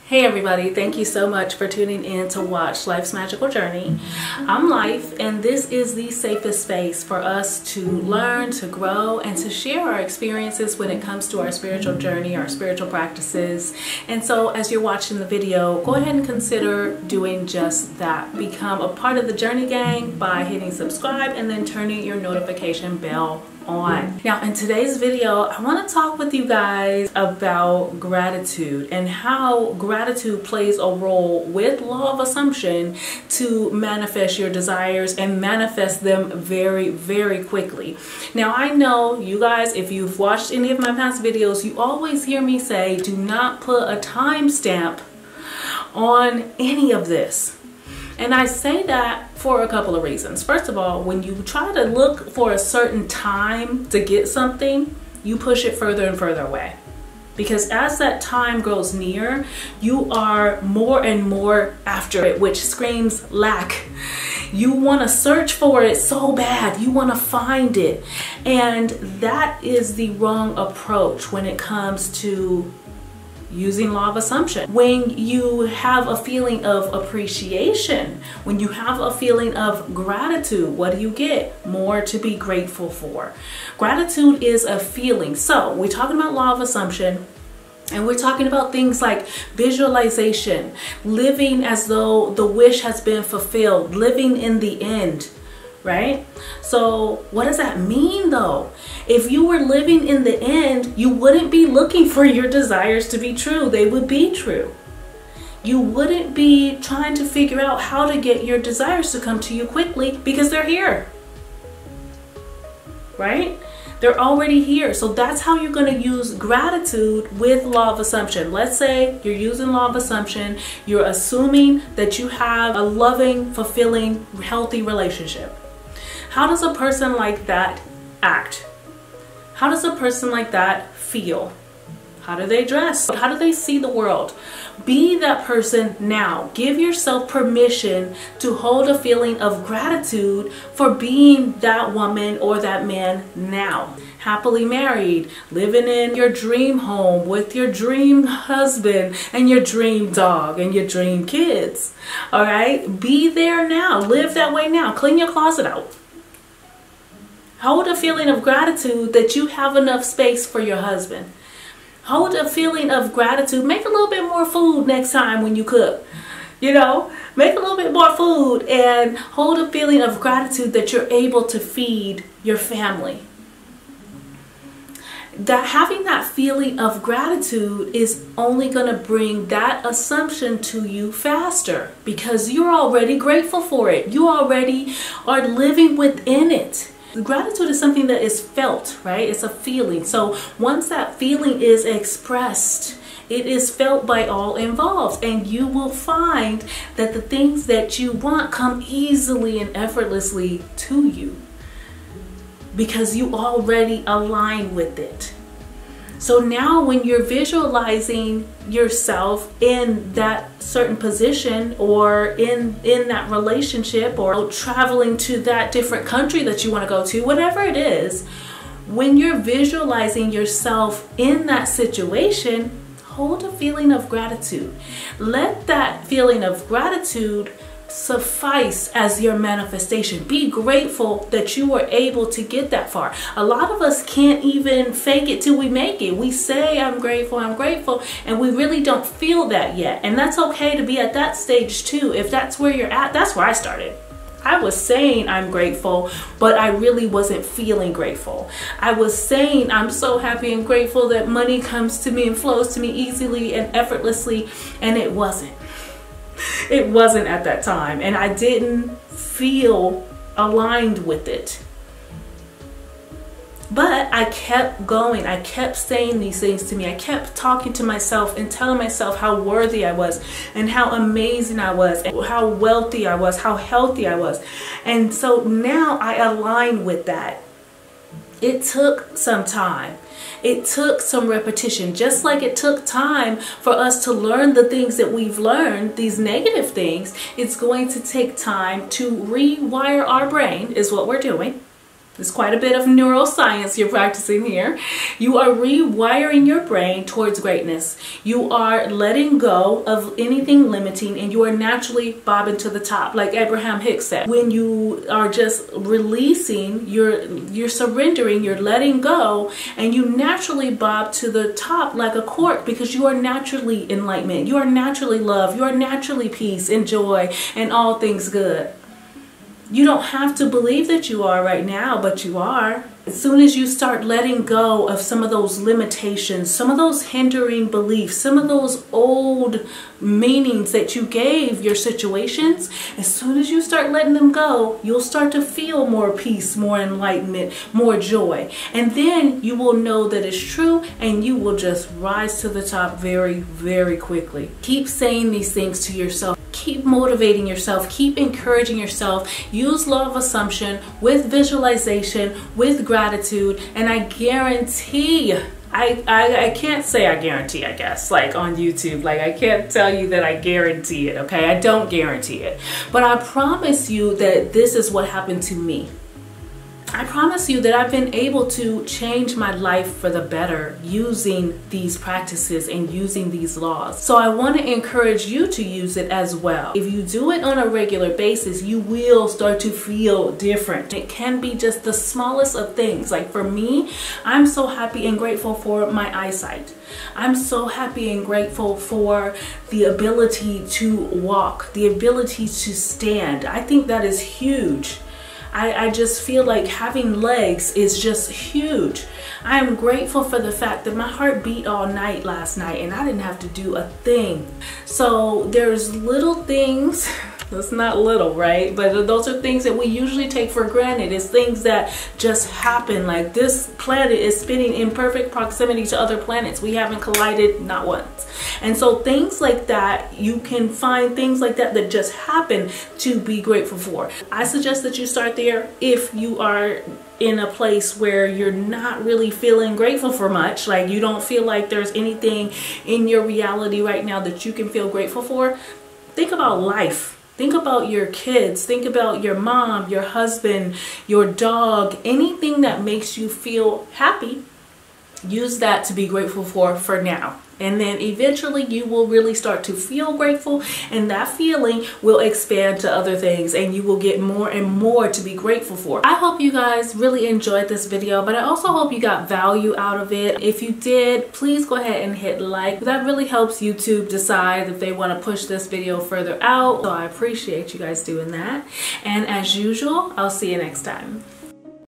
Hey everybody, thank you so much for tuning in to watch Life's Magical Journey. I'm Life, and this is the safest space for us to learn, to grow, and to share our experiences when it comes to our spiritual journey, our spiritual practices. And so as you're watching the video, go ahead and consider doing just that. Become a part of the Journey Gang by hitting subscribe and then turning your notification bell on. Now in today's video, I want to talk with you guys about gratitude and how gratitude plays a role with law of assumption to manifest your desires and manifest them very, very quickly. Now I know you guys, if you've watched any of my past videos, you always hear me say, do not put a timestamp on any of this. And I say that for a couple of reasons. First of all, when you try to look for a certain time to get something, you push it further and further away. Because as that time grows near, you are more and more after it, which screams lack. You want to search for it so bad. You want to find it. And that is the wrong approach when it comes to using law of assumption. When you have a feeling of appreciation, when you have a feeling of gratitude, what do you get? More to be grateful for. Gratitude is a feeling. So we're talking about law of assumption, and we're talking about things like visualization, living as though the wish has been fulfilled, living in the end. Right? So what does that mean though? If you were living in the end, you wouldn't be looking for your desires to be true. They would be true. You wouldn't be trying to figure out how to get your desires to come to you quickly because they're here. Right? They're already here. So that's how you're going to use gratitude with law of assumption. Let's say you're using law of assumption. You're assuming that you have a loving, fulfilling, healthy relationship. How does a person like that act? How does a person like that feel? How do they dress? How do they see the world? Be that person now. Give yourself permission to hold a feeling of gratitude for being that woman or that man now. Happily married, living in your dream home with your dream husband and your dream dog and your dream kids. All right? Be there now. Live that way now. Clean your closet out. Hold a feeling of gratitude that you have enough space for your husband. Hold a feeling of gratitude. Make a little bit more food next time when you cook. You know, make a little bit more food and hold a feeling of gratitude that you're able to feed your family. That having that feeling of gratitude is only going to bring that assumption to you faster because you're already grateful for it. You already are living within it. Gratitude is something that is felt, right? It's a feeling. So once that feeling is expressed, it is felt by all involved, and you will find that the things that you want come easily and effortlessly to you because you already align with it. So now when you're visualizing yourself in that certain position or in that relationship or traveling to that different country that you want to go to, whatever it is, when you're visualizing yourself in that situation, hold a feeling of gratitude. Let that feeling of gratitude suffice as your manifestation. Be grateful that you were able to get that far. A lot of us can't even fake it till we make it. We say I'm grateful, and we really don't feel that yet. And that's okay to be at that stage too. If that's where you're at, that's where I started. I was saying I'm grateful, but I really wasn't feeling grateful. I was saying I'm so happy and grateful that money comes to me and flows to me easily and effortlessly, and it wasn't. It wasn't at that time, and I didn't feel aligned with it. But I kept going. I kept saying these things to me. I kept talking to myself and telling myself how worthy I was and how amazing I was and how wealthy I was, how healthy I was. And so now I align with that. It took some time. It took some repetition, just like it took time for us to learn the things that we've learned, these negative things. It's going to take time to rewire our brain is what we're doing. There's quite a bit of neuroscience you're practicing here. You are rewiring your brain towards greatness. You are letting go of anything limiting, and you are naturally bobbing to the top, like Abraham Hicks said. When you are just releasing, you're surrendering, you're letting go, and you naturally bob to the top like a cork, because you are naturally enlightenment. You are naturally love. You are naturally peace and joy and all things good. You don't have to believe that you are right now, but you are. As soon as you start letting go of some of those limitations, some of those hindering beliefs, some of those old meanings that you gave your situations, as soon as you start letting them go, you'll start to feel more peace, more enlightenment, more joy. And then you will know that it's true, and you will just rise to the top very, very quickly. Keep saying these things to yourself. Keep motivating yourself. Keep encouraging yourself. Use law of assumption with visualization, with gratitude, and I guarantee, I can't say I guarantee, I guess, like on YouTube, like I can't tell you that I guarantee it, okay? I don't guarantee it, but I promise you that this is what happened to me. I promise you that I've been able to change my life for the better using these practices and using these laws. So I want to encourage you to use it as well. If you do it on a regular basis, you will start to feel different. It can be just the smallest of things. Like for me, I'm so happy and grateful for my eyesight. I'm so happy and grateful for the ability to walk, the ability to stand. I think that is huge. I just feel like having legs is just huge. I am grateful for the fact that my heart beat all night last night and I didn't have to do a thing. So there's little things, it's not little, right? But those are things that we usually take for granted. It's things that just happen. Like this planet is spinning in perfect proximity to other planets. We haven't collided not once. And so things like that, you can find things like that that just happen to be grateful for. I suggest that you start there if you are in a place where you're not really feeling grateful for much, like you don't feel like there's anything in your reality right now that you can feel grateful for. Think about life. Think about your kids. Think about your mom, your husband, your dog, anything that makes you feel happy. Use that to be grateful for now. And then eventually you will really start to feel grateful, and that feeling will expand to other things and you will get more and more to be grateful for. I hope you guys really enjoyed this video, but I also hope you got value out of it. If you did, please go ahead and hit like. That really helps YouTube decide if they want to push this video further out. So I appreciate you guys doing that. And as usual, I'll see you next time.